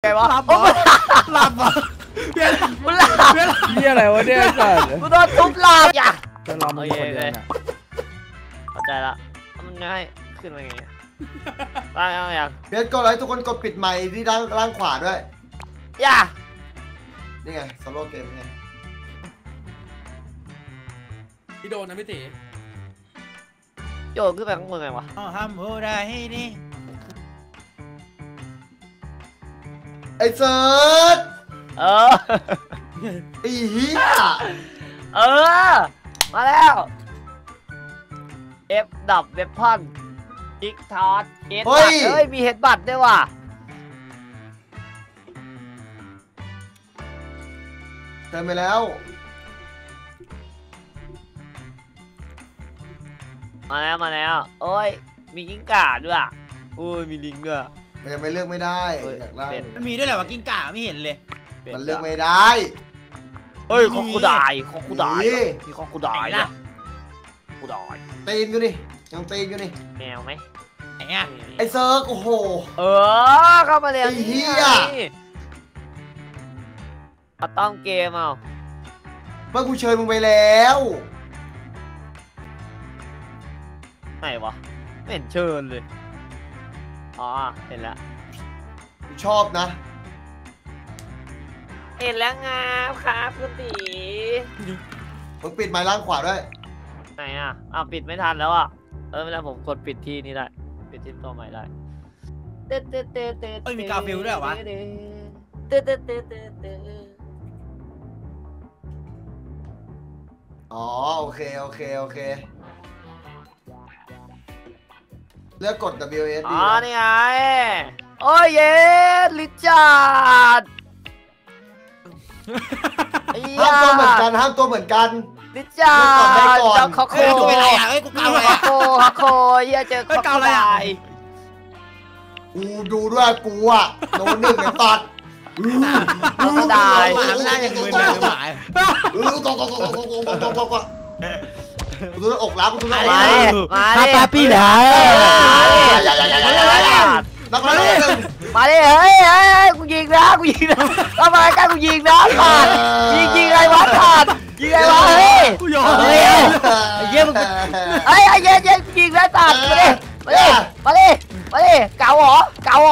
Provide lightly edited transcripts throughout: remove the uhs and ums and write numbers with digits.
วะหลับอ่ะมันหลับนี่อะไรวะเนี่ยสัตว์กูโดนทุบหลับอย่าจะรอมึงคนเดียวน่ะเข้าใจละมันง่ายขึ้นมาไงตั้งยังเบสก็เลยทุกคนกดปิดไมค์ที่ล่างขวาด้วยอย่านี่ไงสโลว์เกมไงพี่โดนนะพี่ตีโยนขึ้นไปข้างบนไงวะห้ามพูดได้นี่ไอ้เซิร์ชไอ้เหี้ยมาแล้วเอฟดับเวพอนจิกทอดเฮดบัตเฮ้ยมีเฮดบัตด้วยว่ะเติมไปแล้วมาแล้วโอ้ยมีกิ้งก่าด้วยโอ้ยมีลิงด้วยมันยังไม่เลือกไม่ได้อยากได้มันมีด้วยเหรอวะกิ้งก่าไม่เห็นเลยมันเลือกไม่ได้เฮ้ยของกูได้มีของกูได้นะกูได้ตีนกูนี่ยังตีนกูนี่แมวไหมไอ้เซิร์กโอ้โหเข้ามาแล้วไอ้เหี้ยมาต้องเกมเอาเมื่อกูเชิญมึงไปแล้วไหนวะไม่เห็นเชิญเลยอ๋อเห็นแล้วกูชอบนะเห็นแล้วงามครับคุณตีมึงปิดไมค์ล่างขวาด้วยไหนปิดไม่ทันแล้วไม่ได้ผมกดปิดที่นี่ได้ปิดที่ตัวใหม่ได้มีกาฟิลด้วยวะอ๋อโอเคเลือกกด WS นี่ไงโอ้ยเย็ดลิจาร์ดห้ามตัวเหมือนกันลิจาร์ดเจ้าคอโคเป็นไรกูเกาอะไรคอโคเฮียเจอคอโคอะไรกูดูด้วยกูโดนหนึ่งไอ้ตัดก็ได้หน้าอย่างมือหนึ่งหมายกูดูอกล้ากูดูอกล้ามาปาปี้เหรอมาดิเฮ้ยกูยิงนะทำไมกันกูยิงนะขาดยิงไงวะขาดยิงไงวะเฮ้ยกูยอมเยี่ยมไอ้เย็นยิงนะตัดมาดิเก่าหรอ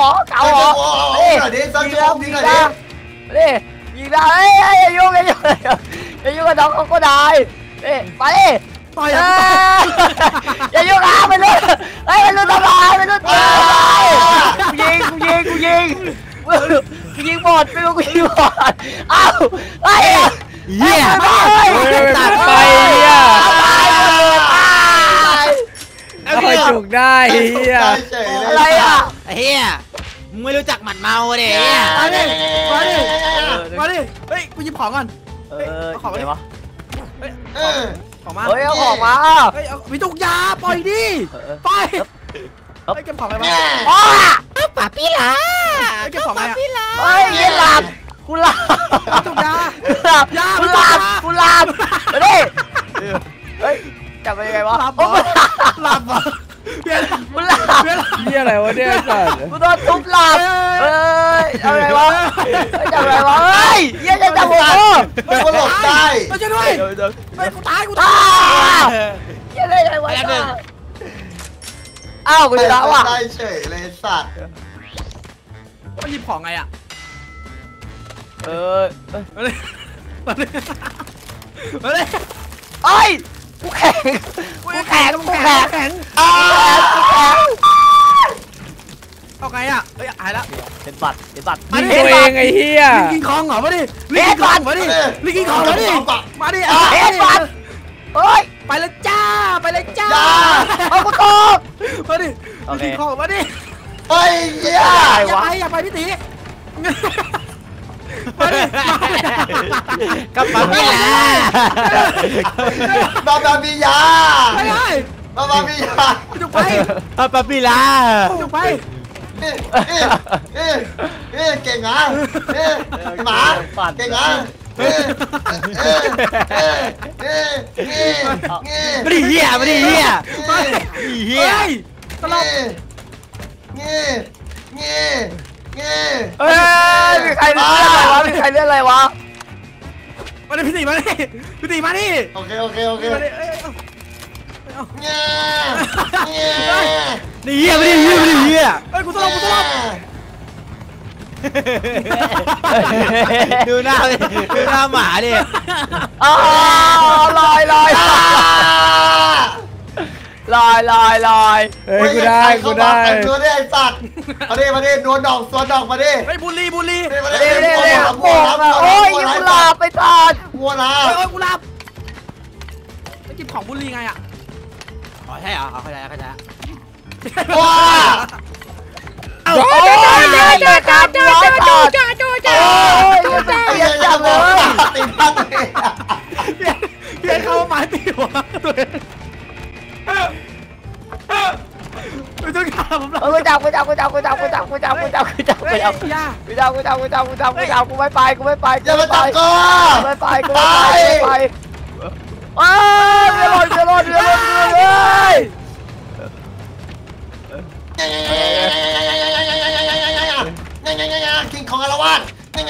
ดิสักชั่วโมงนี้หน่อยดิยิงนะเฮ้ยอย่ายุ่งกับน้องเขาก็ได้มาดิต่อยอย่ายุ่งไปเลยทำลายตายกูยิงหมดไม่รู้กูยิงหมดอ้าวเหี้ยตัดไปคอยจุกได้เหี้ยอะไรเหี้ยมึงไม่รู้จักหมัดเมาเด็มาดิเฮ้ยกูหยิบของก่อนของอะไรวะของมาเฮ้ยเอาของมามีตุกยาปล่อยดิไปเก็บของอะไรมาปาปี้ล่ะเก็บของอะไรเฮ้ยหลับกูหลับตุกยากูหลับมาดิเฮ้ยจับไปยังไงวะหลับกูหลับนี่อะไรวะเนี่ยสัตว์กูโดนทุบหลับเอาไงวะจับอะไรวะเฮ้ยยังจะจับผมไม่ก็หลบได้ไม่ใช่ด้วยไม่กูตายยังได้ไงวะอ้าวกูจะรับว่ะได้เฉยเลยสัตว์มันหยิบของไงมาเลยเอ้ยกูแข็งเอาไงเฮ้ยหายละเป็นบัตรยิงตัวเองไอ้เหี้ยลิงคองเหรอมาดิลิงคองมาดิมาดิเฮ็ดบัตรเฮ้ยไปเลยจ้าเอากูตกมาดิลิงคองมาดิเฮ้ยอย่าไปพี่ตีกับปาปี้ล่ะบาบิยาจุกไปปาปี้ล่ะจุกไปเก่งอ่ะหมาเก่งอ่ะไม่ได้เหี้ยตลกเฮ้ยมีใครเล่นอะไรวะมีใครเล่นอะไรวะมาดิพี่ตีมาดิพี่ตีมาดิโอเคมาดินี่เฮียไม่ได้เฮียไม่ได้เฮียเฮ้ยกูตลบดูหน้าหมาดิอ๋อลอยเฮ้ยกูได้ตัวนี้ไอ้สัตว์มาดินวลดอกสวนดอกมาดิเฮ้ยบุลีเร็วโง่โอ้ยกูหลับไปตอนวัวลาเฮ้ยกูหลับไม่กินของบุลีไงอ่ะอ๋อใช่เหรอเข้าใจว้าโอ้ยจับเลยติดพัดเลยเพี้ยนเข้าหมายตีหัวตัวเองไม่ต้องฆ่าผมหรอกกูจับกูไม่ไปกูไม่ไปอย่ามาจับกูไม่ไปเอ้ยเรือลอยคิงของอารวาส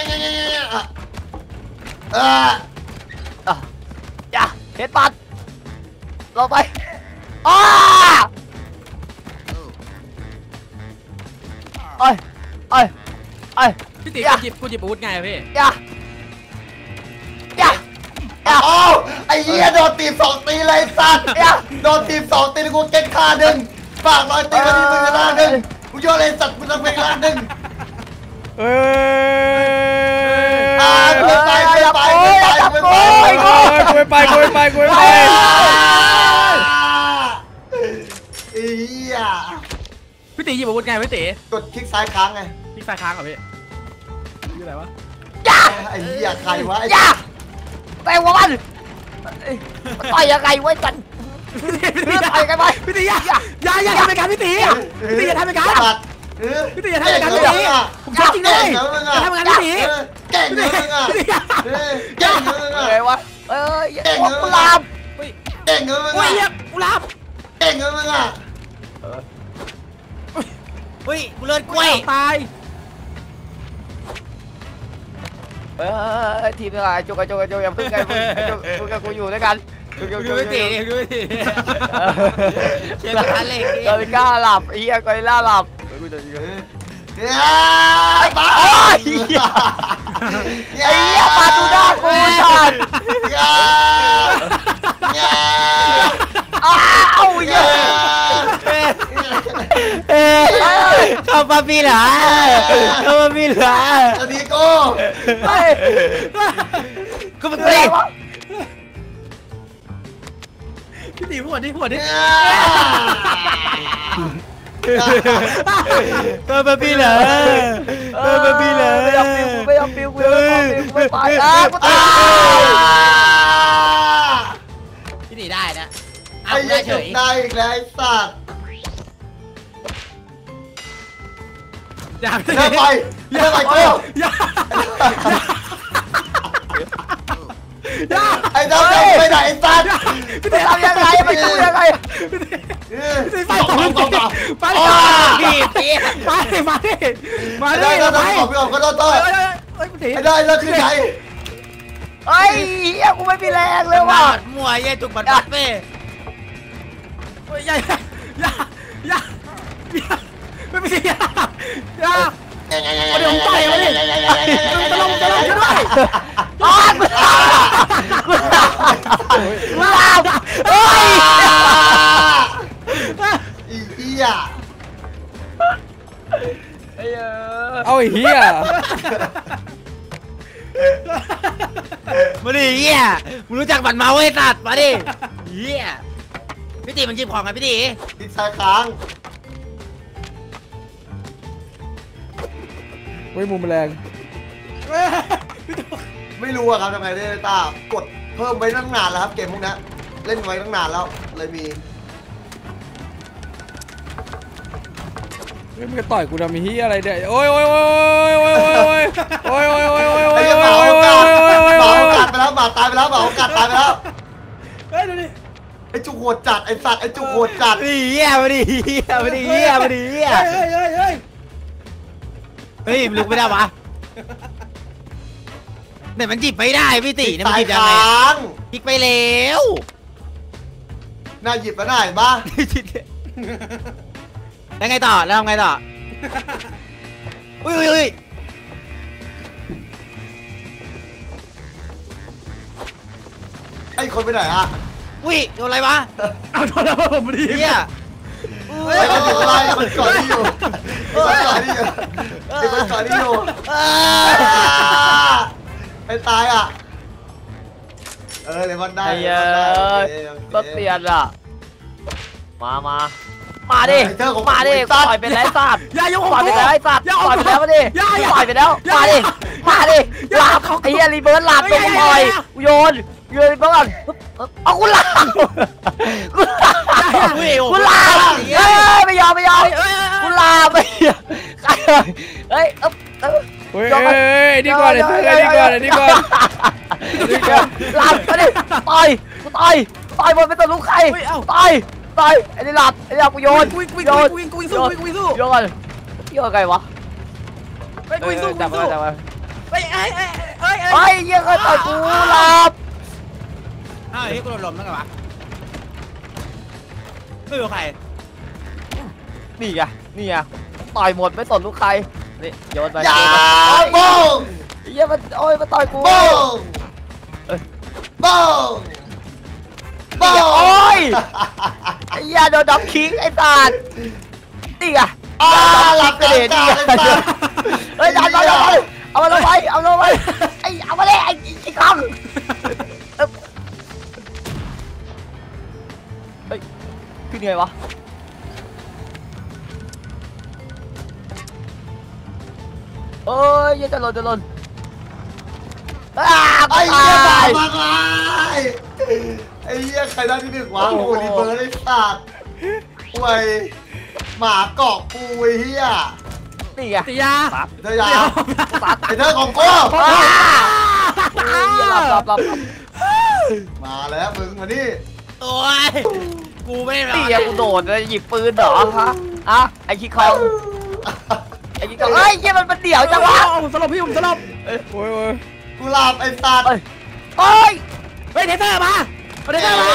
อย่าเฮ็ดปัดเราไปอ้าเอ้ยพี่ตีกูหยิบอาวุธไงพี่อย่าไอ้เหี้ยโดนตี2 ตีเลยสัตว์โดนตี2 ตีกูเก็ตค่าหนึ่งฝาก100 ตีก็ดีมึงละหนึ่งกูโยนเลยสัตว์มึงต้องเป็นละหนึ่งไปไอ้เหี้ยพี่ตีหยิบอาวุธไงพี่ตีกดคลิกซ้ายค้างไงคลิกซ้ายค้างเหรอพี่นี่อะไรวะไอ้เหี้ยใครวะแต่ว่ามันต่อยยังไงวะจันต่อยกันไปพี่ตีอย่าทำรายการพี่ตีอย่าทำรายการพี่ตีอย่าทำรายการพี่ตีผมชอบจริงเลยอย่าทำรายการพี่ตีเก่งเลยเก่งเลยไงวะกุหลาบเก่งเลยโอ้ยกุหลาบเก่งเลยมึงอ่ะเฮ้ยกูเลือดกล้วยตายทีมอะไรจุกอย่าพึ่งกันพึ่งกันกูอยู่ด้วยกันดูไม่ตีเชื่อกันเลยกอริล่าหลับเฮียกอริล่าหลับปาไอ้เหี้ยปาตูด้ากูสัตว์อ้าวเหี้ยเข้ามาปีหลาตอนนี้กูมันเตะพี่ตีหัวดิมาปีหลาไม่ยอมปิวกูไม่ไปกูตายพี่ตีได้นะไอ้เหี้ยจุกได้อีกแล้วไอ้สัตว์อย่าไปกูไอ้เจ้าไปไหนไอ้สัตว์ไปทำยังไงไปดูยังไงไปได้ก็ต้องขอบพี่ออกก็ต้องต่อไอ้ได้แล้วคือไงไอ้เหี้ยกูไม่มีแรงเลยว่ะมัวยัยจุกบัดเป้อย่าไม่มีอย่าเดี๋ยวผมต่อยมาดิจะลงช่วยด้วยเฮ้ยอีเหี้ยเอาไอ้เหี้ยมาดิเหี้ยมึงรู้จักบัตรเมาไอ้สัตว์มาดิเหี้ยพี่ตีมันจีบของไงพี่ตีติดสายค้างมุมแรงไม่รู้อะครับทำไงได้ตากดเพิ่มไว้ตั้งนานแล้วครับเกมพวกนี้เล่นไว้ตั้งนานแล้วเลยมีมึงจะต่อยกูทำมีเฮียอะไรเดี๋ยวโอ้ยหมาโอกาสไปแล้วหมาตายไปแล้วหมาโอกาสตายไปแล้วเฮ้ยดูดิไอ้จุกโหดจัดไอ้สัตว์ไอ้จุกโหดจัดเฮียมาดิเฮ้ยเฮ้ยลุกไม่ได้วะเนี่ยมันจิบไม่ได้พี่ตีเนี่ยมันจิบยังไงจิบไปแล้วน่าหยิบมาได้บ้าแล้วไงต่อแล้วทำไงต่ออุ้ยไอ้คนไปไหนอะอุ้ยโดนอะไรวะเอาโดนแล้วผมดีเนี่ยไอ้มันอยู่อะไรมันก่อนที่อยู่มันก่อนที่อยู่มันก่อนที่อยู่ไอ้ตายอ่ะเดี๋ยวมันได้ก็เปลี่ยนอ่ะมาดิปล่อยไปแล้วสัตว์อย่ายกปล่อยไปแล้วสัตว์ปล่อยไปแล้วมาดิปล่อยไปแล้วมาดิหลับไอ้เหี้ยรีเบิร์ดหลับตัวกูปล่อยโยนรีเบิร์ดเอากูหลับไม่ยอมกูลาไปเฮ้ยดีก่อนเลยดีก่อนหลับมาดิต่อยบนเป็นตัวลูกใครต่อยไอ้นี่หลับกูโยนกูสู้โยนไงวะกูสู้จับมาเฮ้ยเยี่ยเขาต่อยกูหลับอ้าวเฮ้ยกูโดนลมนั่นไงวะไม่รู้ใครนี่ไงต่อยหมดไม่สนลูกใครนี่โยนไปบ้งเยี่ยมันมันต่อยกูบ้งโอ้ยไอ้ยาโดนดับคิงไอ้ตาดนี่ไงหลับเลยนี่เฮ้ยดันเอามาลงไปไอ้เอามาเลยไอ้คำเฮ้ยขึ้นไงวะเอ้ยยังจะหล่นไอ้เหี้ยตายมาไงไอ้เหี้ยใครได้ที่หนึ่งวะโอ้รีเบิร์ดไอ้สัตว์ป่วยหมาเกาะปูไอ้เหี้ยนี่ไงตียาไอ้เธอของกูหลับมาแล้วมึงมานี่โอ้ยกูไม่ตีอะกูโดดเลยหยิบปืนเหรอฮะไอ้ขี้คองไอ้ขี้คองเฮ้ยยี่มันเดี่ยวจังวะผมสลบพี่ผมสลบโอ้ยกูหลับไอ้สัตว์เฮ้ยเทเตอร์มาเทเตอร์มา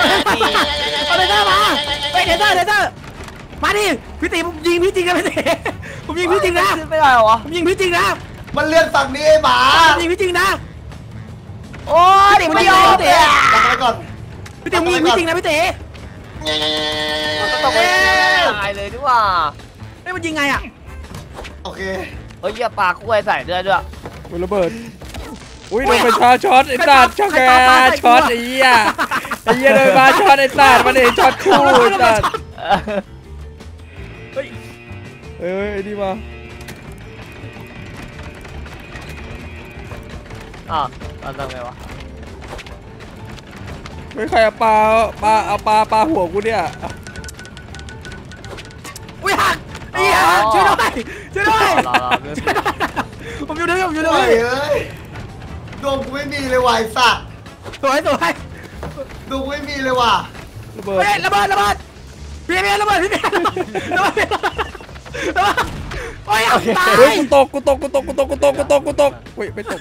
เทเตอร์มาดิพี่ตีผมยิงพี่จริงนะพี่ตีผมยิงพี่จริงนะไม่ได้หรอผมยิงพี่จริงนะมันเลื่อนฝั่งนี้ไอ้หมายิงพี่จริงนะโอ้ยไม่ยอมเลยจับไปก่อนพี่ตียิงพี่จริงนะพี่ตีตกไปตายเลยดีกว่าไม่มันยิงไงอ่ะโอเคเฮ้ยปากกล้วยใส่ด้วยระเบิดอุ้ยโดนไปช็อตไอ้สัตว์ช็อตแกช็อตไอ้เหี้ยโดนมาช็อตไอ้สัตว์มันเองช็อตคู่ไอ้สัตว์เฮ้ยดีมาทำไงวะไม่ใครเอาปลาหัวกูเนี่ยอุ้ยหักไอ้ห่าช่วยด้วยผมอยู่ด้วยดวงกูไม่มีเลยว่ะไอ้สัตว์สวยดวงกูไม่มีเลยว่ะระเบิดพี่ระเบิดโอ้ยตายกูตกเฮ้ยไปตก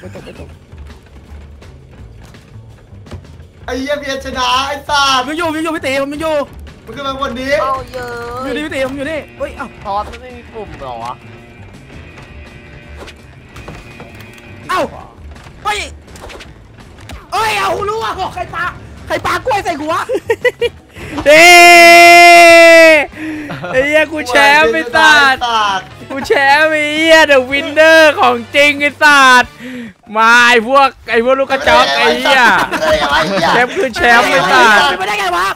ไอ้เหี้ยเบียร์ชนะไอ้สัตว์ผมอยู่พี่ตีผมอยู่มันขึ้นมาบนนี้อยู่นี่พี่ตีผมอยู่นี่เฮ้ยทอดไม่มีปุ่มหรอวะเฮ้ยเอารู้ว่าใครปากล้วยใส่หัวเด้ไอ้เหี้ยกูแชมป์ไอ้สัตว์กูแชมป์ไอ้เหี้ยเดอะวินเนอร์ของจริงไอ้สัตว์มาไอ้พวกลูกกระจอกไอ้เหี้ยแชมป์คือแชมป์ไอ้สัตว์ไม่ได้ไงวะ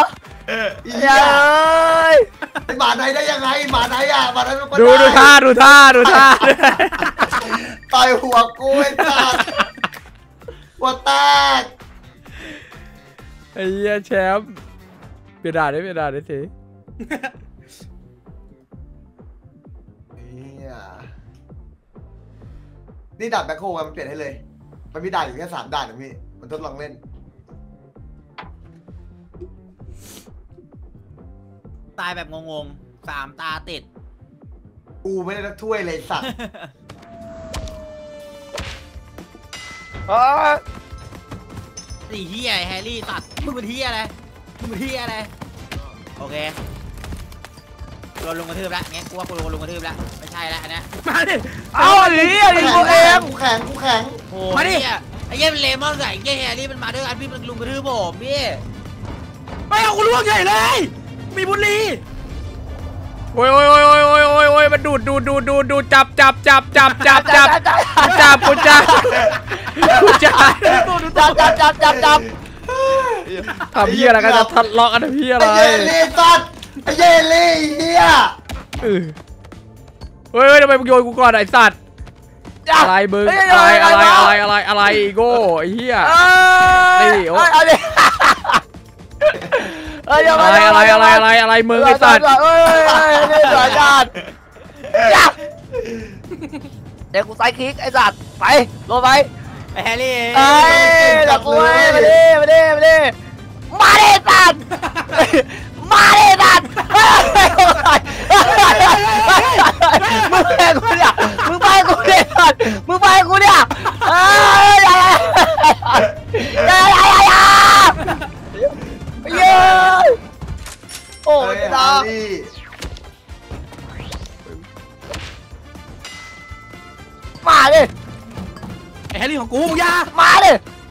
ไอ้หมาไหนได้ยังไงหมาไหนอ่ะหมาไหนมันดูท่าต่อยหัวกูไอ้สัตว์หัวแตกไอ้เหี้ยแชมป์เปลี่ยนด่าได้สินี่ด่านแบ็คโฮมันเปลี่ยนให้เลยมันมีด่านอยู่แค่3ด่านนะพี่มันทดลองเล่นตายแบบงงๆ3 ตาติดกูไม่ได้ถ้วยเลยสัตว์ไอ้เฮียแฮร์รี่ตัดมึงเป็นเฮียอะไรมึงเป็นเฮียอะไรโอเคโดนลงกระทืบแล้วงั้นกูว่ากูโดนลงกระทืบแล้วไม่ใช่แล้วอันนี้มาดิเอาดิดิกูเองกูแข็งกูแข็งโอ้มาดิไอ้เหี้ยเลมอนใส่ไอ้แฮร์รี่มันมาด้วยกันพี่มันลุงกระทืบผมพี่ไม่เอากูล่วงใหญ่เลยมีบุหรี่โอ้ยมันดูดจับกูจับทำเหี้ยอะไรกันจะทะเลาะกันทำเหี้ยอะไรไอ้เยลี่สัตว์ไอ้เยลี่เฮียเฮ้ยทำไมมึงโยนกูก่อนไอ้สัตว์อะไรมึงอะไรโง่ไอ้เหี้ยนี่โอ้อะไรมึงไอ้สัตว์นี่สวยจัดเดี๋ยวกูไซคิกไอ้สัตว์ไปลงไปไอ้แฮร์รี่เอ้ยหลับกูมาดิสัตว์มาดิสัตว์มึงไปกูเนี่ยสัตว์มึงไปกูเนี่ยเย้โอ้ยตามาดิไอ้แฮร์รี่ของกูมึงยามาดิ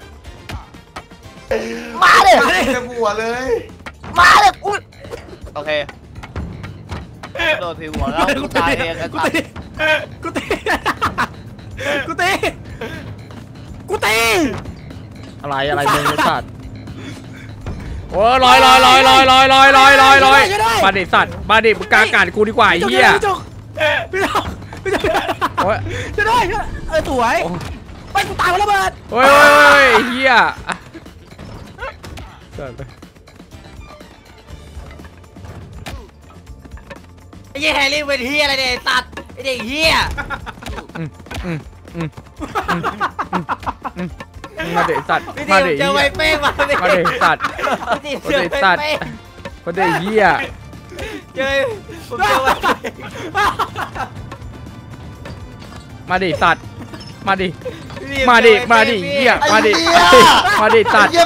จะบัวเลยอุ้ยโอเคโดนทีหัวแล้วกูตายเองกูตีอะไรมึงไอ้สัตว์โอ้ลอยมาดิสัตว์มาดิมึงกลางอากาศกูดีกว่าไอ้เหี้ยโอ้ยจะได้สวยไปกูตายแล้วเบิร์ดโอ้ยเหี้ยไอ้แฮร์รี่เป็นเฮียอะไรเนี่ยตัดไอ้เด็กเฮียมาดิสัตว์มาดิเจอไวเป้มาดิสัตว์มาดิเหี้ยเจอผมเจอไวเป้มาดิสัตว์มาดิเหี้ยมาดิสัตว์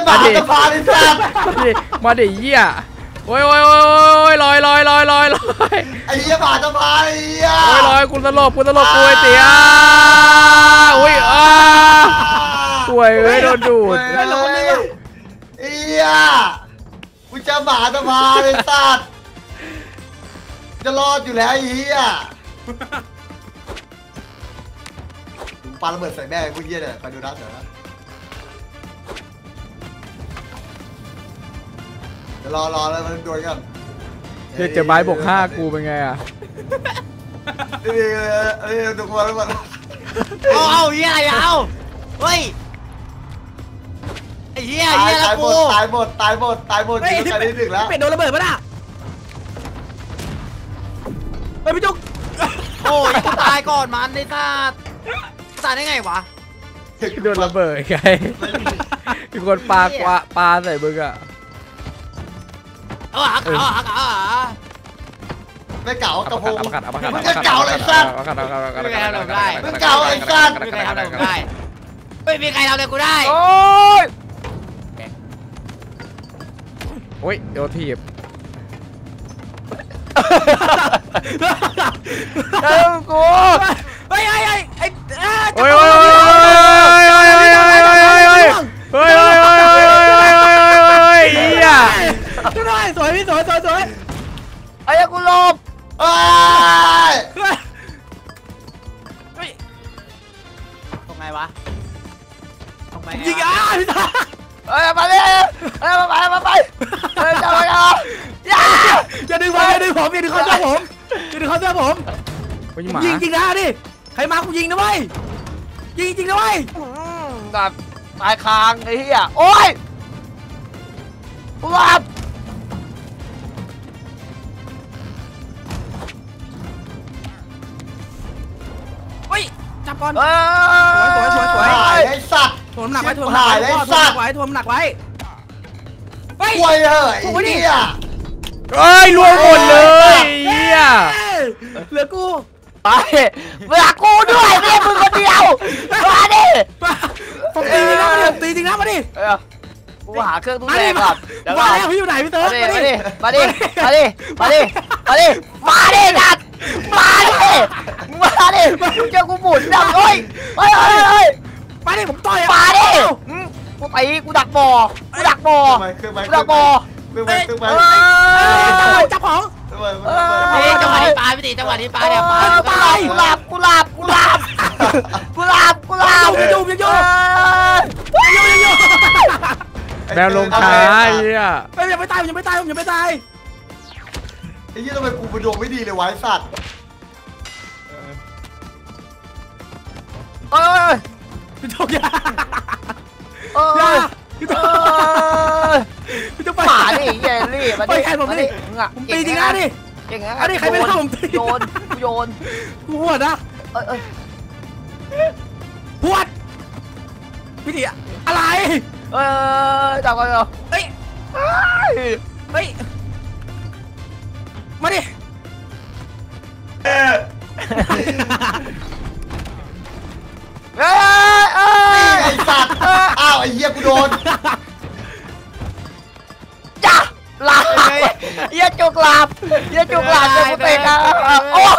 มาดิเหี้ยโอ้ยลอยไอ้เหี้ยบาจะพาไอ้เหี้ยลอยกูตลบกูไอ้เตี๋ยอุ้ยสวยโดนดูดไอ้เหี้ยกูจะบาจะพาไอ้สัตว์จะรอดอยู่แล้วไอ้เหี้ยปาระเบิดใส่แม่กูเหี้ยเนี่ยไปดูนะเดี๋ยวนะรอแล้วมันโดนกันเจอไม้บวก5กูเป็นไงอ่ะดูคนแล้วมันเอาเฮียอะไรเอาเฮ้ยไอ้เฮียแล้วกูตายหมดอยู่ในนี้ถึงแล้วเป็ดโดนระเบิดป่ะน่ะเฮ้ยพี่จุกโอ้ยกูตายก่อนมันได้ตายได้ไงวะโดนระเบิดไงมีคนปาใส่มึงอ่ะไม่เก่ากระพงมันจะเก่าอะไรสัตว์มันเก่าอะไรสัตว์ไม่มีใครทำอะไรกูได้ไม่มีใครทำอะไรกูได้โอ้ยโดนถีบกูไอ้โอ้ยเหี้ยสวยพี่สวยไอ้กูหลบตรงไงวะตรงไงยิงพี่ตามาดิมาไปอย่าดึงผมอย่าดึงเขาเสื้อผมยิงจริงนะดิใครมากูยิงนะเว้ยยิงจริงนะเว้ยแบบตายคางไอ้เหี้ยโอ้ยกูหลับจับก่อนสวยไอ้สัตว์ถ่วงหนักไว้ถ่วงหนักไว้ป่วยเหรอไอ้เหี้ยเอ้ยรวมหมดเลยเหี้ยเหลือกูไปเบื่อกูด้วยไม่ใช่มึงคนเดียวมาดิผมตีจริงนะมาดิตีจริงนะมาดิกูหาเครื่องตู้แดงก่อนเดี๋ยวก่มาอนแล้วพี่อยู่ไหนพี่เติร์ดมาดิมาดิมาดิมาดิมาดินัดมาดิมาดิมึงเจอกูหมุนดังเฮ้ยมาดิผมต่อยมาดิกูไปกูดักบ่อกูดักบ่อเครื่องไม้กูดักบ่อเครื่องไม้เครื่องไม้จับของเครื่องไม้จังหวะนี้ปลาพี่ตีจังหวะนี้ปลาเนี่ยปลากูหลับอยู่แมวลงช้าไอ้เหี้ยยังไม่ตายยังไม่ตายไอ้ยี่ทำไมกูเป็นดวงไม่ดีเลยวะไอ้สัตว์พี่โจ๊กยาพี่โจ๊กไปหมาดิเยลลี่มาดิผมตีจริงนะดิเก่งนะอันนี้ใครเป็นผมตีโยนกูปวดนะปวดพี่ตีอะไรจับกันเหรอเฮ้ยมาดิไอ้สัตว์อ้าวไอ้เหี้ยกูโดนจ้าลาเยี่ยจุกลาบเจอกูเตะกันโอ้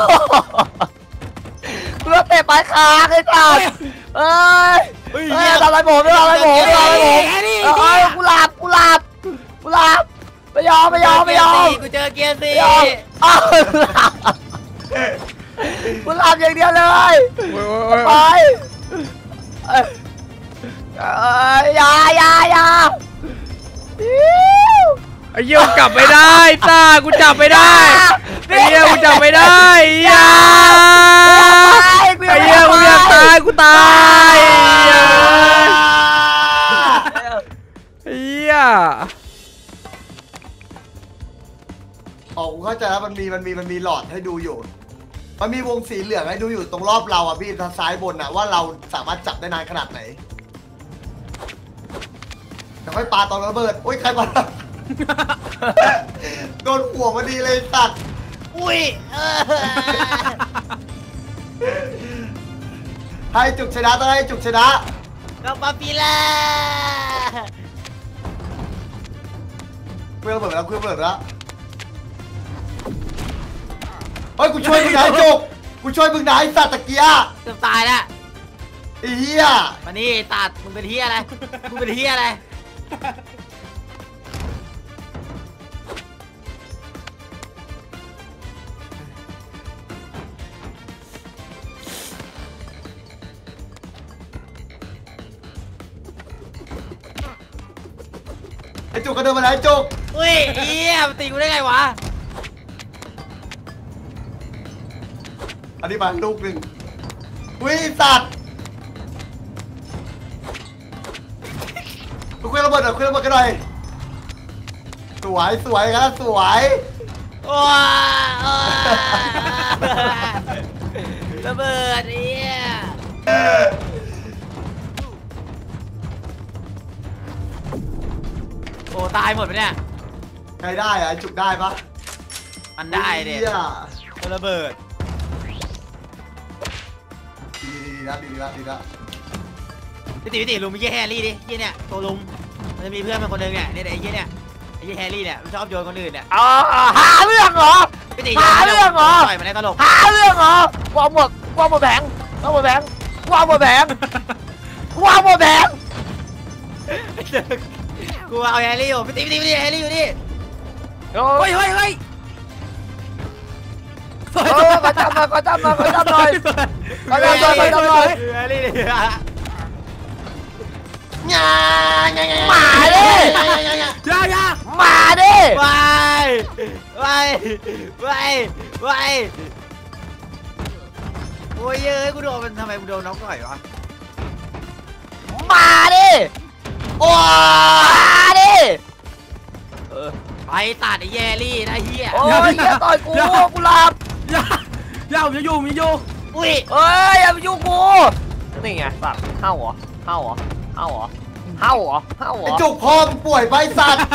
กูเตะปลายคางไอ้สัตว์ทำอะไรผมกูหลับไม่ยอมกูเจอเกียร์สี่กูหลับอย่างเดียวเลยไปอย่าไอ้เหี้ยกลับไม่ได้ตากูจับไม่ได้ไอ้เหี้ยกูจับไม่ได้ไอ้เหี้ยกูอยากตายกูตายไอ้เหี้ยอ๋อกูเข้าใจแล้วมันมีหลอดให้ดูอยู่มันมีวงสีเหลืองให้ดูอยู่ตรงรอบเราอ่ะพี่ทางซ้ายบนอ่ะว่าเราสามารถจับได้นานขนาดไหนแต่ค่อยปาตอนระเบิดโอ้ยใครปาโดนหัวพอดีเลยสัตว์ให้จุกชนะต้องให้จุกชนะก็ปาปีล่าเครื่องระเบิดแล้วเฮ้ยกูช่วยมึงนะจุกกูช่วยมึงนะไอ้สัตว์ตะเกียร์เกือบตายแล้วไอ้เหี้ยมานี่ตัดมึงเป็นเฮียอะไรไอ้จุกก็เดินมาแล้วไอ้จุกเฮียมันตีกูได้ไงวะอันนี้มาลูกหนึ่งสัตว์เครื่องระเบิดกันหน่อยสวยครับสวยว้าระเบิดเฮียโอ้ตายหมดไปเนี่ยใครได้อะจุกได้ปะมันได้เด็ดระเบิดดีละพี่ตีลุงมีแค่แฮร์รี่ดิยี่เนี่ยตัวลุงมันจะมีเพื่อนมันคนนึงเนี่ยไอ้ยี่เนี่ยไอ้ยี่แฮร์รี่เนี่ยมันชอบโยนคนอื่นเนี่ยหาเรื่องเหรอพี่ตีหาเรื่องเหรอต่อยมันได้ตลกหาเรื่องเหรอวางหมดแผงกูเอาแฮร์รี่อยู่พี่ตีแฮร์รี่อยู่นี่เฮ้ยขอจับหน่อยแฮร์รี่มาดิโอ้ยเอ้ยกูโดนมันทำไมกูโดนน้องก่อยวะมาดิไปตัดไอ้แฮร์รี่นะเฮียโอ้ยอย่าต่อยกูหลับอย่าผมจะอยู่อย่าไปยุ่งกูนี่ไงแบบเห่าเหรอไอ้จุกพ่อมึงป่วยไปสัตว์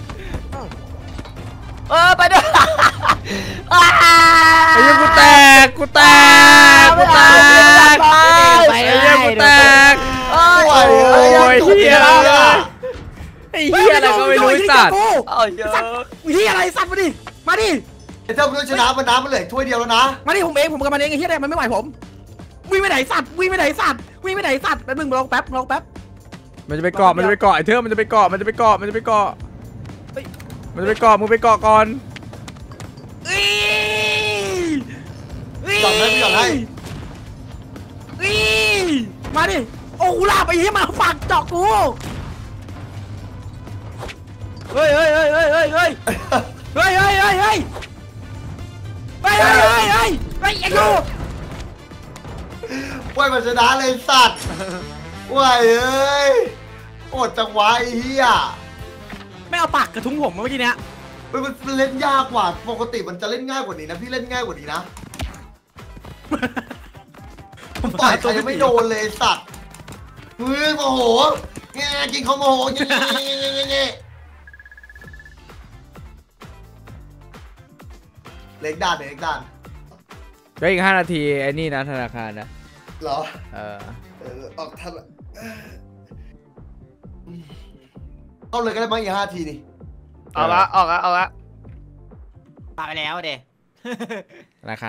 ไปด้วยไอ้ยังกูแตกกูแตกกูแตกไปไอ้เลเหี้ยกูแตกโอ้โอ้ยยโอ้ยเฮีเหี้ยยไอ้เหี้ยอะไรก็ไม่รู้ไอ้สัตว์โอ้ยเยอะเฮียอะไรสัตว์มาดิมาดิไอ้เจ้ามึงชนะมันน้ำมันเหลือถ้วยเดียวแล้วนะมาดิผมเองผมกับมันเองไอ้เฮียเนี่ยมันไม่ไหวผมวิ่งไปไหนสัตว์วิ่งไปไหนสัตว์วิ่งไปไหนสัตว์แป๊บนึงรอแป๊บมันจะไปเกาะมันจะไปเกาะไอ้เธอมันจะไปเกาะมันจะไปเกาะมันจะไปเกาะมันจะไปเกาะมึงไปเกาะก่อนหย่อนให้พี่หย่อนให้มาดิโอ้กูลาไปเฮียมาฝักเจาะกูเฮ้ยไอ้ยูว่ามันชนะเลยสัตว์ว่าเอ้ยโอดจังวะไอ้เฮียไม่เอาปากกระทุ้งผมเมื่อกี้เนี้ยมันเล่นยากกว่าปกติมันจะเล่นง่ายกว่านี้นะพี่เล่นง่ายกว่านี้นะต่อยใครยังไม่โดนเลยสัตว์มือโมโหแงกินเขาโมโหแงเล็กด้านเล็กด้านก็อีก5 นาทีไอ้นี่นะธนาคารนะเหรอ ออกทันเข้าเลยก็ได้มั้งอีก5 ทีดิออกละตายไปแล้วเด้ธนาคาร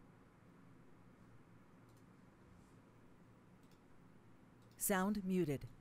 Sound muted.